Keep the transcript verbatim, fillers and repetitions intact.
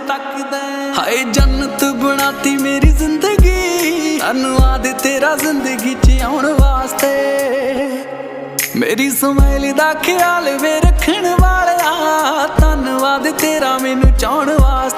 तकदा हाय जन्नत बनाती मेरी जिंदगी धन्नवाद तेरा जिंदगी च आउण वास्ते मेरी स्माइल दा ख्याल वे रखण वालिया धन्नवाद तेरा मैनू चाहण